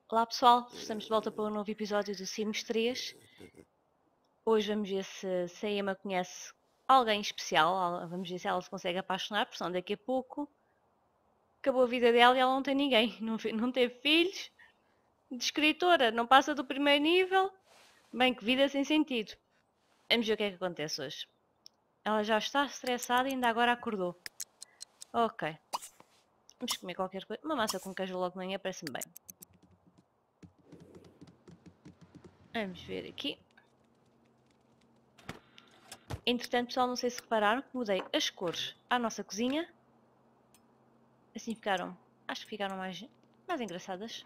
Olá pessoal, estamos de volta para um novo episódio do Sims 3. Hoje vamos ver se a Emma conhece alguém especial, vamos ver se ela se consegue apaixonar, porque senão daqui a pouco acabou a vida dela e ela não tem ninguém, não teve filhos, de escritora, não passa do primeiro nível. Bem, que vida sem sentido. Vamos ver o que é que acontece hoje. Ela já está estressada e ainda agora acordou. Ok, vamos comer qualquer coisa. Uma massa com queijo logo de manhã parece-me bem. Vamos ver aqui. Entretanto, pessoal, não sei se repararam que mudei as cores à nossa cozinha. Assim ficaram, acho que ficaram mais engraçadas.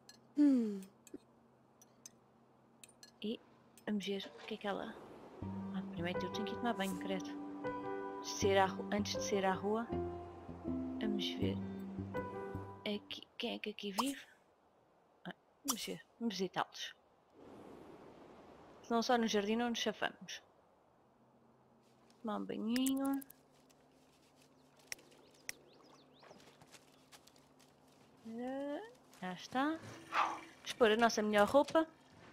E vamos ver o que é que ela... primeiro eu tenho que ir tomar banho, credo. Antes de sair à rua. Vamos ver aqui, quem é que aqui vive? Vamos ver, vamos visitá-los. Se não só no jardim não nos chafamos. Tomar um banhinho. Já está. Vamos pôr a nossa melhor roupa.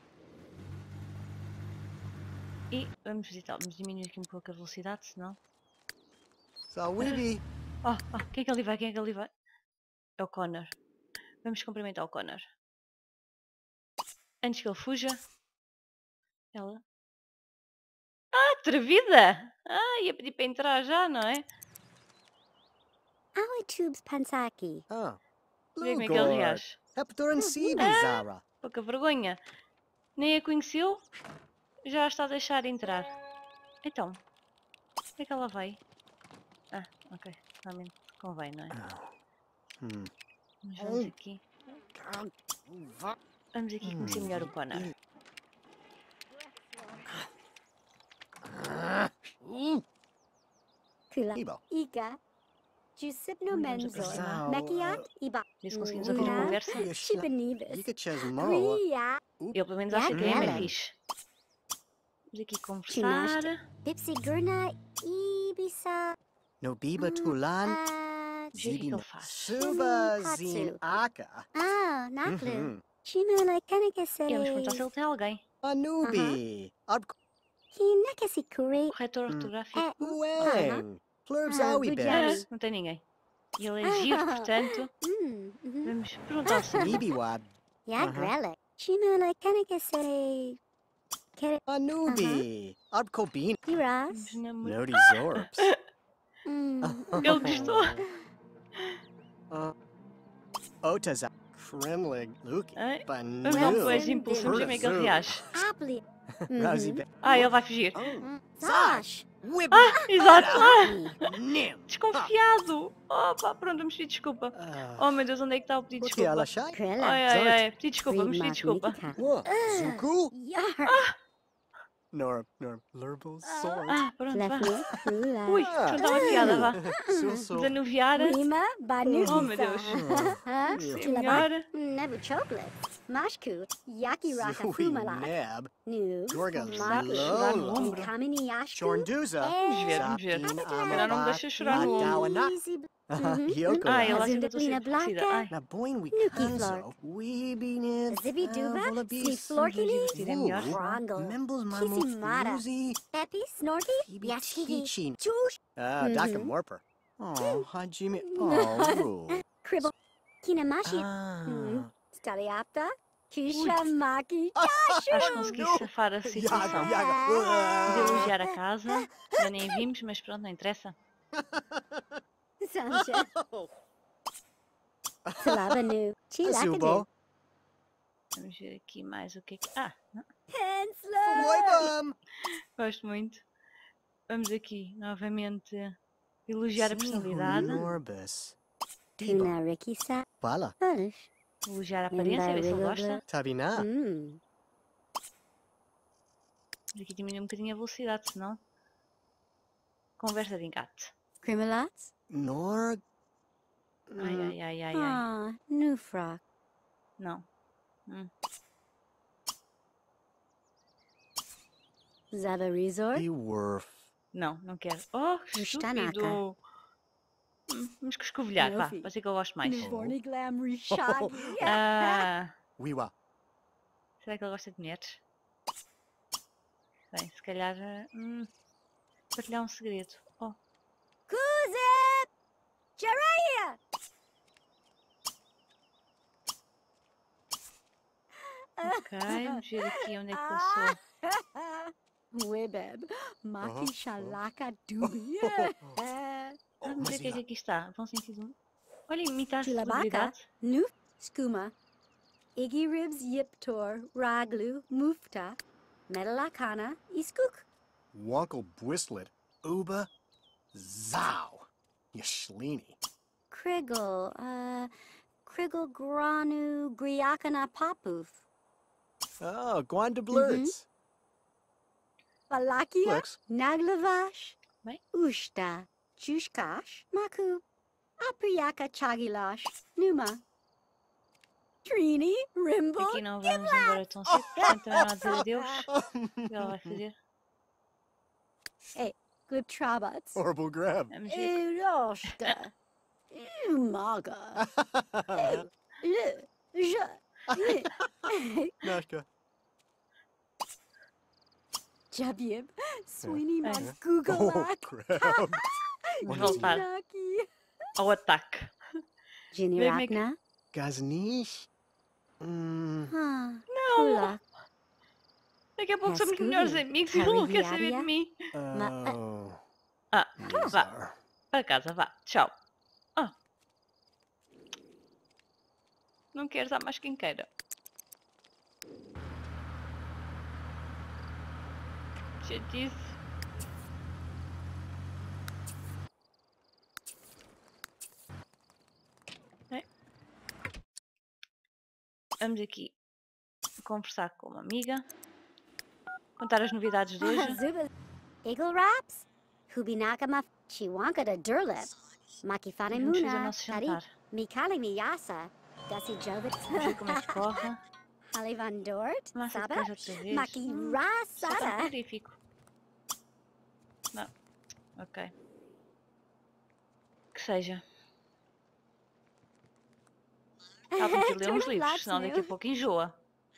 E vamos visitá-lo. Vamos diminuir aqui um pouco a velocidade, senão... Sawibi. Quem é que ali vai? Quem é que ali vai? É o Connor. Vamos cumprimentar o Connor. Antes que ele fuja. Ela... atrevida! Ia pedir para entrar já, não é? Ali tubes pansaki. Vê como é que ele Lugor. reage. Heptor and Sibi, Zara. Pouca vergonha. Nem a conheceu. Já a está a deixar entrar. Então. Onde é que ela vai? Ok. Realmente convém, não é? Mas vamos aqui. Vamos aqui conhecer melhor o Connor. Kula. Ibo. Iga. Jusipno Vamos menzor. aproximar. Mekiat iba. Vê se conseguimos ouvir a conversa. Chibanibus. Yika Chesmo. Kriya. Eu pelo menos acho que a Emma é Ellen. fixe. Vamos aqui conversar. Bipsi gurna ibisa. No Biba Tulan. Vamos ver o que é que ele faz. Suba Hatsu. Zin Aka. Naklu. Chino like E vamos perguntar se kanakase. ele tem alguém. Anubi. Hinakasi kure. Corretor ortográfico. Ueng. Plurbs Awi Bears. Não tem ninguém. E ele é giro, portanto. Vamos perguntar se Nibiwab. Yagrele. Chino like kanakase. Anubi. Arbkobin. Hiras. vamos namorar. Nodi Zorps. Ele gostou. Otaza. Kremlig. Luke. Vamos dar um beijo de impulso. Vamos ver como é que ele reage. Apli. Rousey Bear. Ele vai fugir. Zash. Whip. Exato. Nim. Desconfiado. Opa, pronto, vamos pedir desculpa. Oh meu Deus, onde é que está o pedido de O que ela desculpa? chai? Krela. Ai, pedir desculpa, vamos pedir desculpa. Zuku? Yar. Nor Lurble Sword. Pronto, vá. Lefni. Krula. Ui, contar uma piada, vá. Sul. Desanuviar. Rima. Banu. Oh meu Deus. Chilaba. Melhor. Never chocolate. Mashku. Yaki raka Sui fumala. Neb. Nu. Dorga Maku. Chorar no Lolo. ombro. Kamini yashku. Chornduza. Vamos ver, vamos ver. Sapin Calhar não me deixa chorar no ombro. Madawana. Easy. Yoko. Ele acha que eu Azunda estou a ser Plina aborrecida. Blanca. Ai, Na boin we Nuki kanzo. We be Zibi duba. Volabis. Sneak florkini. divertir é melhor. Frangle. Membles Kissy Mara. Mamuzi. Epi snorky. Yashiki. Kichin. Chush. Daka Morper. Oh, Hajime. Oh, Rule. Cribble. Kinamashi. Staliapta. Kishamaki. acho que consegui safar a situação. De elogiar a casa. Já nem vimos, mas pronto, não interessa. Sunshine. Salabanu. Chilakadu. Zubo. Vamos ver aqui mais o que é que... não. Hensler. Boibum. Gosto muito. Vamos aqui, novamente, elogiar a personalidade. Norbus. Diba. Tuna Rikisa. Fala. Polish. Elogiar a aparência, ver se ele gosta. Tabina. Vamos aqui diminuir um bocadinho a velocidade, senão... Conversa de engate. Crimelats. Nor. Ai. New frock. Não. Zaba Resort. Beworf. Não, não quero. Oh, Rustanaka. estúpido. Vamos escovilhar, vá. Novi. Pode ser que eu gosto mais. Borny Glam Rishagi. Wiwa. Será que ele gosta de mulheres? Bem, se calhar... partilhar um segredo. Oh, Kuzip! Jiraiya! ok. Vamos ver aqui onde é que eu sou. Webeb, Maki Uh-huh. Shalaka Dubi. Vamos ver o que é Mazila. que aqui está. Vão sentido. Olha, imitar Chilabaka, celebridade. Nuf Skuma, Iggy Ribs Yiptor, Raglu, Mufta, Metalakana, Iskuk. Wonkle Bwislet. Uba. Zow. Yashlini. Kriggle, Kriggle Granu, Griakana Papuf. Oh, Gwanda Blurts. Valakia, Flex. Naglavash, Bem. Ushta, Chushkash, Maku, Apriyaka Chagilash, Numa. Trini, Rimbo, Aqui não vamos embora tão cedo, portanto também não há de dizer adeus. O que ela vai fazer? Gliptrabats. Horrible grab. Vamos ver. Eroshta, Umaga, Nashka. Jabib, Sweeney É. Oh, Googalak, crab. Vamos voltar Naki, ao ataque. Jinirakna, Gaznish. Huh, Não! Kulak, Daqui a pouco somos Rascunha. melhores amigos e ele não quer saber de Harriviaria. mim. Oh. Ah, vá. Bizarre. Para casa, vá. Tchau. Ah. Não queres dar mais quem queira. Chatice. Bem. Vamos aqui conversar com uma amiga. Contar as novidades de hoje. Zuba, Eagle Raps, Hubinakama, Chiwanka da Durlip, Makifane Vamos fazer o Muna, nosso Tari, jantar. Mikali Miyasa, Dusty Jovit, Vamos ver como é que corre. Halivan Dort, Massa de Saba, queijo outra vez. Maki Está tão Rasada. frigorífico. Não. Ok. Que seja. Estávamos a ler uns livros, senão daqui a pouco enjoa.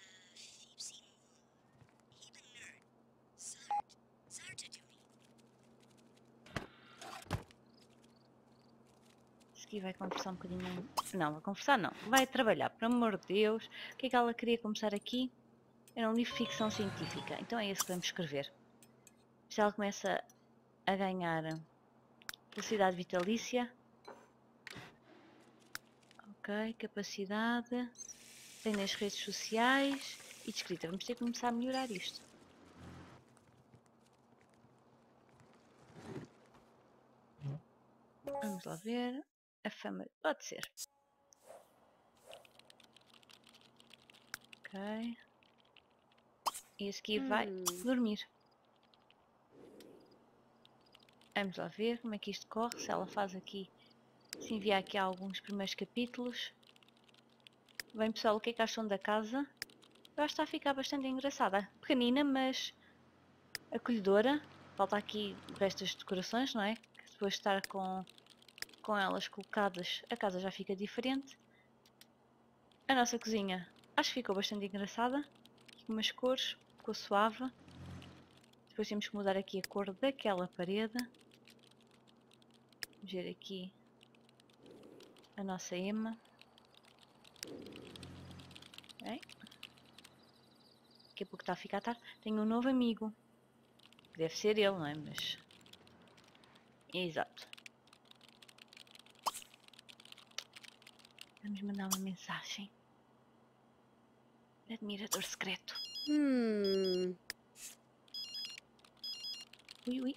Se aqui vai conversar um bocadinho. Não, vai conversar não. Vai trabalhar, por amor de Deus. O que é que ela queria começar aqui? Era um livro de ficção científica. Então é esse que vamos escrever. Se ela começa a ganhar velocidade vitalícia. Ok, capacidade. Tem nas redes sociais. E de escrita. Vamos ter que começar a melhorar isto. Vamos lá ver. A fama pode ser. Ok. E a seguir vai dormir. Vamos lá ver como é que isto corre. Se ela faz aqui. Se enviar aqui alguns primeiros capítulos. Bem pessoal, o que é que acham da casa? Eu acho que está a ficar bastante engraçada. Pequenina, mas acolhedora. Falta aqui o resto das decorações, não é? Que depois de estar com elas colocadas, a casa já fica diferente. A nossa cozinha, acho que ficou bastante engraçada. Aqui umas cores, ficou suave. Depois temos que mudar aqui a cor daquela parede. Vamos ver aqui a nossa Emma. Bem. Daqui a pouco está a ficar tarde. Tenho um novo amigo. Deve ser ele, não é? Mas... Exato. Vamos mandar uma mensagem. Admirador secreto. Ui, ui.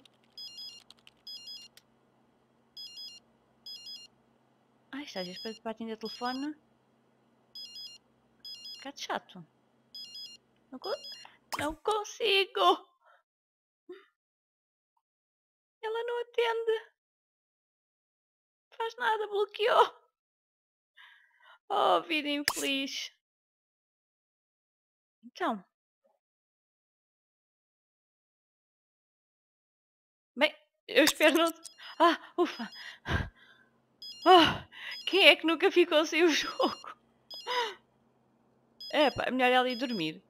Ai, está às vezes para atender o telefone. Um bocado chato. Não consigo. Ela não atende. Faz nada, bloqueou. Oh, vida infeliz. Então. Bem, eu espero não... Ah, ufa. Oh, quem é que nunca ficou sem o jogo? É pá, é melhor ela ir dormir.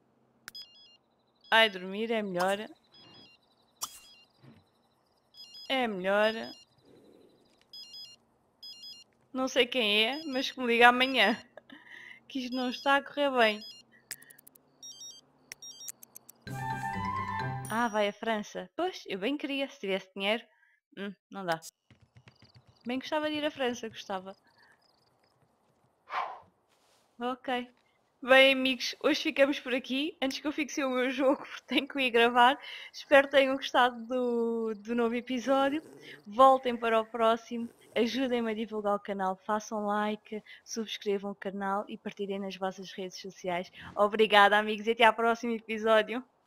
Ai, dormir é melhor. É melhor. Não sei quem é, mas que me liga amanhã. Que isto não está a correr bem. Ah, vai à França. Pois, eu bem queria, se tivesse dinheiro. Não dá. Bem gostava de ir à França, gostava. Ok. Bem, amigos, hoje ficamos por aqui. Antes que eu fixe o meu jogo, porque tenho que ir gravar. Espero que tenham gostado do novo episódio. Voltem para o próximo. Ajudem-me a divulgar o canal. Façam like, subscrevam o canal e partilhem nas vossas redes sociais. Obrigada, amigos, e até ao próximo episódio.